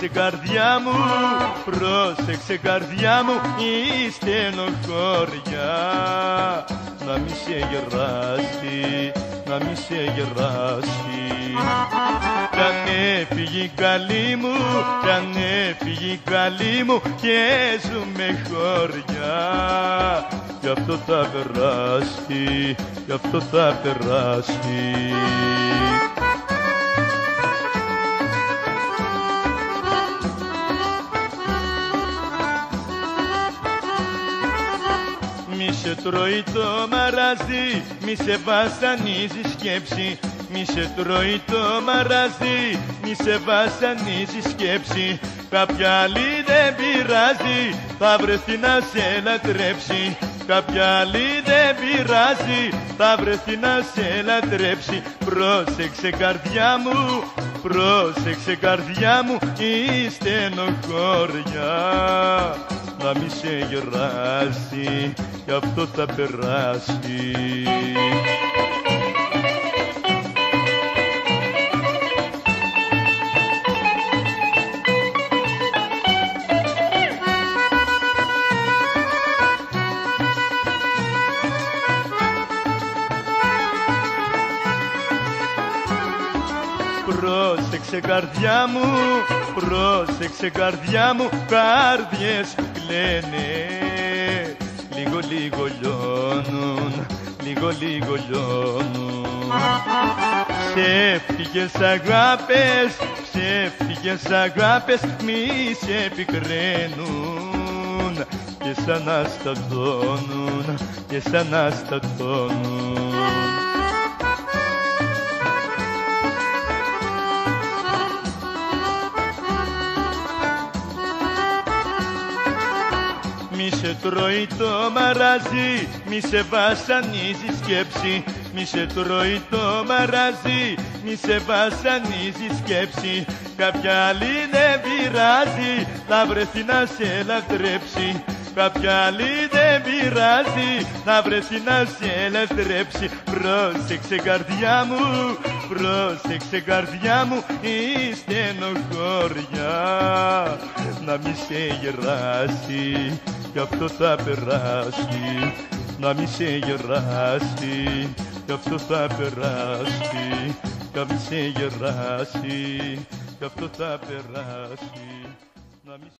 Πρόσεξε καρδιά μου, πρόσεξε καρδιά μου, η στενοχώρια να μη σε γεράσει, να μη σε γεράσει. Κι αν έφυγε η καλή μου, κι αν έφυγε η καλή μου και ζούμε χώρια, γι' αυτό θα περάσει, γι' αυτό θα περάσει. Μη σε τρώει το μαραζί, μη σε βασανίζει σκέψη. Μη σε τρώει το μαραζί, μη σε βασανίζει σκέψη. Κάποια άλλη δεν πειράζει, θα βρεθεί να σε λατρέψει. Κάποια άλλη δεν πειράζει, θα βρεθεί να σε λατρέψει. Πρόσεξε καρδιά μου, πρόσεξε καρδιά μου, η στενοχώρια να μη σε γεράσει, γι' αυτό θα περάσει. Πρόσεξε καρδιά μου, πρόσεξε καρδιά μου, καρδιές που κλαίνε λίγο λίγο λιώνουν, λίγο λίγο λιώνουν. Ψεύτικες αγάπες, ψεύτικες αγάπες μη σε πικραίνουν και σαν αστατώνουν, και σαν αστατώνουν. Μη σε τρώει το μαραζί, μη σε βασανίζει σκέψη. Μη σε τρώει το μαραζί, μη σε βασανίζει σκέψη. Κάποια άλλη δεν πειράζει, θα βρεθεί να σε λατρέψει. Κάποια άλλη δεν πειράζει, θα βρεθεί να σε λατρέψει. Πρόσεξε καρδιά μου, πρόσεξε καρδιά μου, η στενοχώρια να μη σε γεράσει, γι' αυτό θα περάσει. Να μη σε γεράσει, γι' αυτό θα περάσει. Να μη σε γεράσει, γι' αυτό θα περάσει.